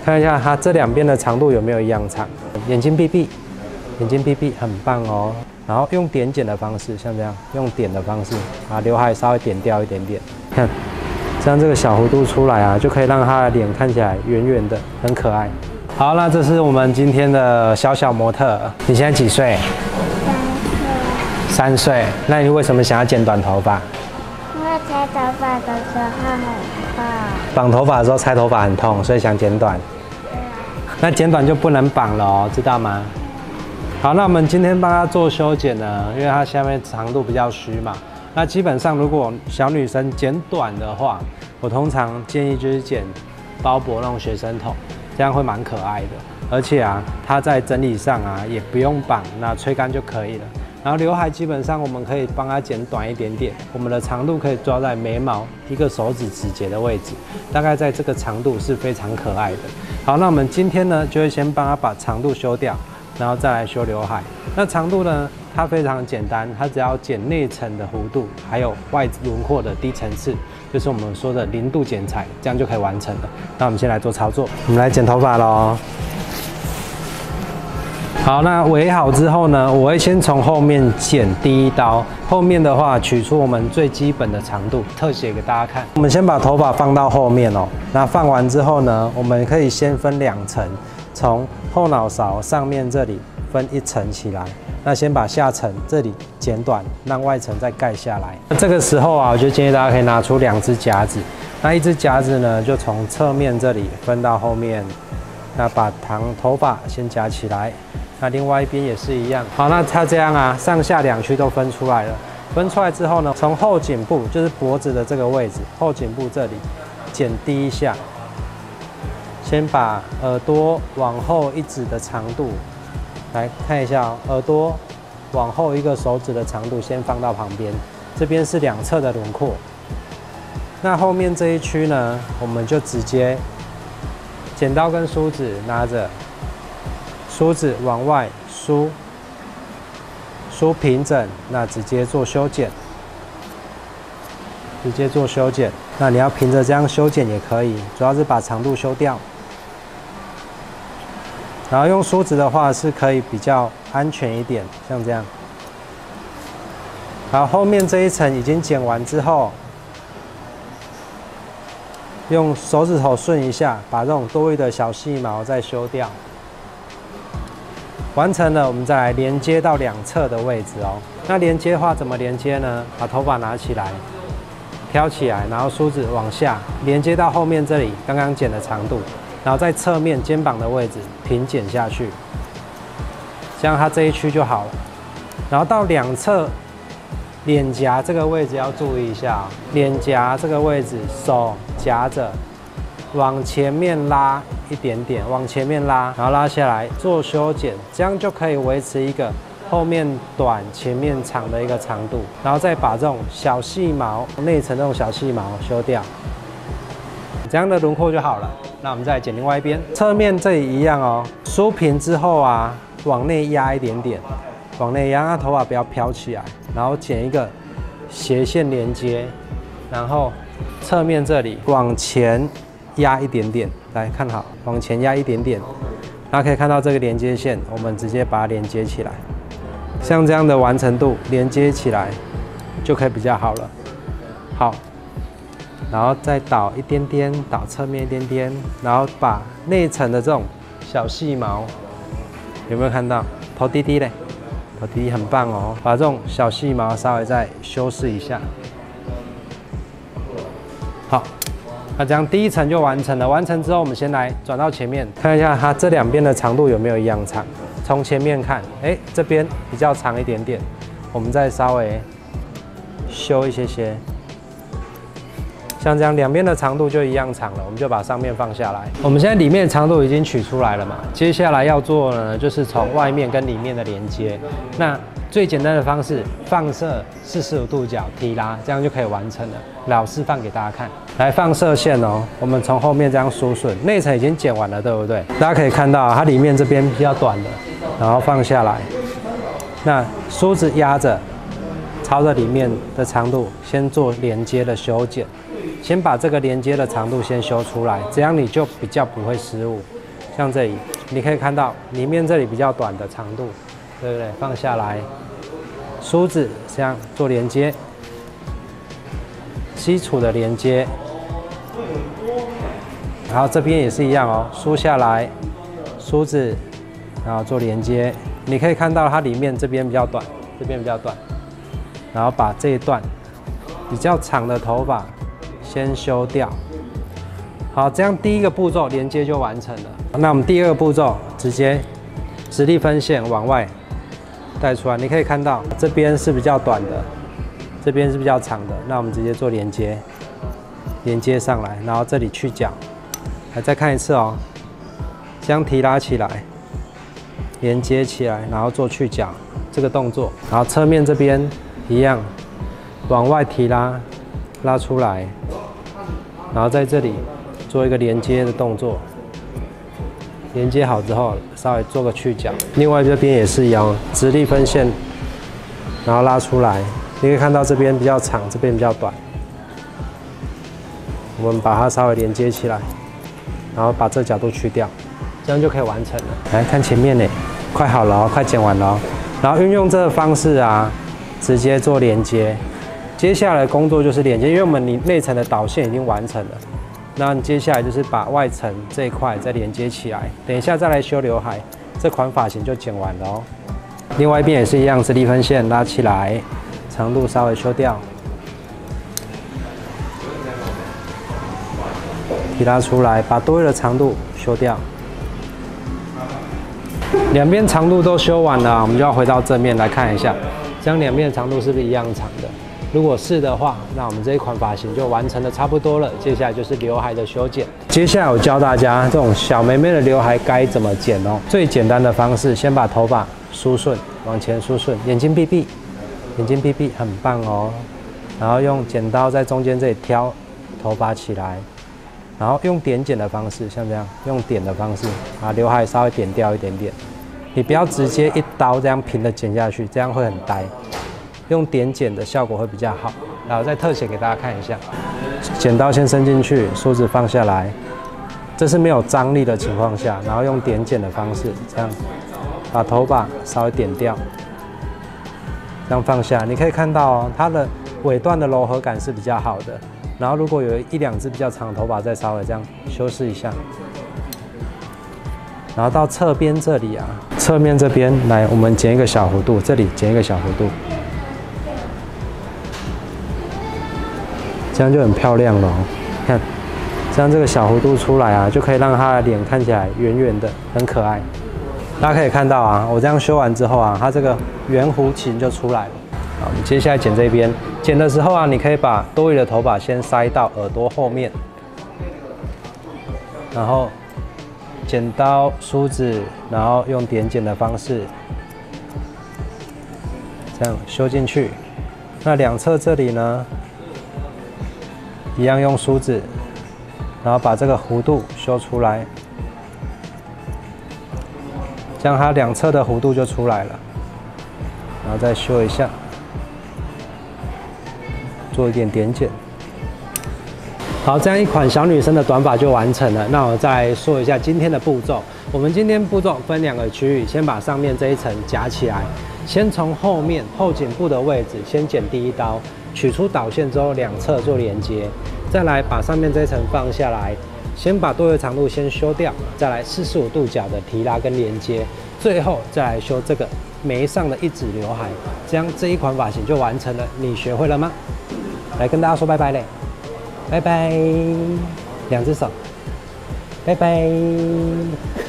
看一下它这两边的长度有没有一样长。眼睛闭闭，眼睛闭闭，很棒哦。然后用点剪的方式，像这样，用点的方式把刘海稍微点掉一点点，看，这样这个小弧度出来啊，就可以让它的脸看起来圆圆的，很可爱。好，那这是我们今天的小小模特。你现在几岁？3岁。那你为什么想要剪短头发？ 因为拆头发的时候很痛。 绑头发的时候拆头发很痛，所以想剪短。那剪短就不能绑了哦，知道吗？好，那我们今天帮她做修剪呢，因为她下面长度比较虚嘛。那基本上如果小女生剪短的话，我通常建议就是剪包脖那种学生头，这样会蛮可爱的。而且啊，它在整理上啊也不用绑，那吹干就可以了。然后刘海基本上我们可以帮它剪短一点点，我们的长度可以抓在眉毛一个手指指节的位置，大概在这个长度是非常可爱的。好，那我们今天呢就会先帮它把长度修掉，然后再来修刘海。那长度呢，它非常简单，它只要剪内层的弧度，还有外轮廓的低层次，就是我们说的0度剪裁，这样就可以完成了。那我们先来做操作，我们来剪头发咯。好，那围好之后呢，我会先从后面剪第一刀。后面的话，取出我们最基本的长度，特写给大家看。我们先把头发放到后面哦。那放完之后呢，我们可以先分2层，从后脑勺上面这里分1层起来。那先把下层这里剪短，让外层再盖下来。那这个时候啊，我就建议大家可以拿出2只夹子。那一只夹子呢，就从侧面这里分到后面。那把头发先夹起来。那另外一边也是一样。好，那它这样啊，上下2区都分出来了。分出来之后呢，从后颈部，就是脖子的这个位置，后颈部这里剪第一下，先把耳朵往后1指的长度，来看一下哦，耳朵往后1个手指的长度先放到旁边，这边是2侧的轮廓。那后面这一区呢，我们就直接剪刀跟梳子拿着。梳子往外梳平整，那直接做修剪，那你要平着这样修剪也可以，主要是把长度修掉。然后用梳子的话是可以比较安全一点，像这样。好，后面这一层已经剪完之后，用手指头顺一下，把这种多余的小细毛再修掉。完成了，我们再来连接到2侧的位置哦。那连接的话怎么连接呢？把头发拿起来，挑起来，然后梳子往下连接到后面这里刚刚剪的长度，然后在侧面肩膀的位置平剪下去，这样它这一区就好了。然后到2侧脸颊这个位置要注意一下哦，脸颊这个位置手夹着。往前面拉一点点，往前面拉，然后拉下来做修剪，这样就可以维持一个后面短、前面长的一个长度，然后再把这种小细毛、内层这种小细毛修掉，这样的轮廓就好了。那我们再来剪另外一边，侧面这里一样哦，梳平之后啊，往内压一点点，往内压，让头发不要飘起来，然后剪一个斜线连接，然后侧面这里往前。压一点点，来看好，往前压一点点，大家可以看到这个连接线，我们直接把它连接起来，像这样的完成度连接起来就可以比较好了。好，然后再倒一点点，倒侧面一点点，然后把内层的这种小细毛，有没有看到？头低低嘞，头低低很棒哦，把这种小细毛稍微再修饰一下。好。那这样第1层就完成了。完成之后，我们先来转到前面，看一下它这2边的长度有没有一样长。从前面看，这边比较长一点点，我们再稍微修一些。像这样2边的长度就一样长了，我们就把上面放下来。我们现在里面的长度已经取出来了嘛，接下来要做呢，就是从外面跟里面的连接。那最简单的方式，放射45度角提拉，这样就可以完成了。老示范给大家看。来放射线哦，我们从后面这样梳顺，内层已经剪完了，对不对？大家可以看到它里面这边比较短的，然后放下来，那梳子压着，朝着里面的长度先做连接的修剪， 先把这个连接的长度先修出来，这样你就比较不会失误。像这里，你可以看到里面这里比较短的长度，对不对？放下来，梳子这样做连接，基础的连接。然后这边也是一样哦，梳下来，梳子，然后做连接。你可以看到它里面这边比较短，这边比较短，然后把这一段比较长的头发先修掉。好，这样第一个步骤连接就完成了。那我们第二个步骤直接直立分线往外带出来，你可以看到这边是比较短的，这边是比较长的。那我们直接做连接，连接上来，然后这里去角。来再看一次哦，将提拉起来，连接起来，然后做去角这个动作，然后侧面这边一样，往外提拉，拉出来，然后在这里做一个连接的动作，连接好之后，稍微做个去角。另外这边也是一样，直立分线，然后拉出来，你可以看到这边比较长，这边比较短，我们把它稍微连接起来。然后把这角度去掉，这样就可以完成了。来看前面呢，快好了哦，快剪完了哦。然后运用这个方式啊，直接做连接。接下来的工作就是连接，因为我们内层的导线已经完成了，那接下来就是把外层这一块再连接起来。等一下再来修刘海，这款发型就剪完了哦。另外一边也是一样，直立分线拉起来，长度稍微修掉。提拉出来，把多余的长度修掉。两边长度都修完了，我们就要回到正面来看一下，这样两边的长度是不是一样长的？如果是的话，那我们这一款发型就完成的差不多了。接下来就是刘海的修剪。接下来我教大家这种小妹妹的刘海该怎么剪哦。最简单的方式，先把头发梳顺，往前梳顺，眼睛闭闭，眼睛闭闭，很棒哦。然后用剪刀在中间这里挑头发起来。然后用点剪的方式，像这样用点的方式，把刘海稍微点掉一点点。你不要直接一刀这样平的剪下去，这样会很呆。用点剪的效果会比较好。然后再特写给大家看一下，剪刀先伸进去，梳子放下来，这是没有张力的情况下，然后用点剪的方式，这样把头发稍微点掉，这样放下。你可以看到哦，它的尾段的柔和感是比较好的。然后如果有一两只比较长的头发，再稍微这样修饰一下。然后到侧边这里啊，侧面这边来，我们剪一个小弧度，这里剪一个小弧度，这样就很漂亮了哦。看，这样这个小弧度出来啊，就可以让它的脸看起来圆圆的，很可爱。大家可以看到啊，我这样修完之后啊，它这个圆弧形就出来了。好，我们接下来剪这边。剪的时候啊，你可以把多余的头发先塞到耳朵后面，然后剪刀、梳子，然后用点剪的方式，这样修进去。那两侧这里呢，一样用梳子，然后把这个弧度修出来，这样它两侧的弧度就出来了。然后再修一下。做一点点剪，好，这样一款小女生的短发就完成了。那我再来说一下今天的步骤。我们今天步骤分两个区域，先把上面这一层夹起来，先从后面后颈部的位置先剪第一刀，取出导线之后两侧做连接，再来把上面这一层放下来，先把多余长度先修掉，再来45度角的提拉跟连接，最后再来修这个眉上的一指刘海，这样这一款发型就完成了。你学会了吗？来跟大家说拜拜嘞，拜拜，两只手，拜拜。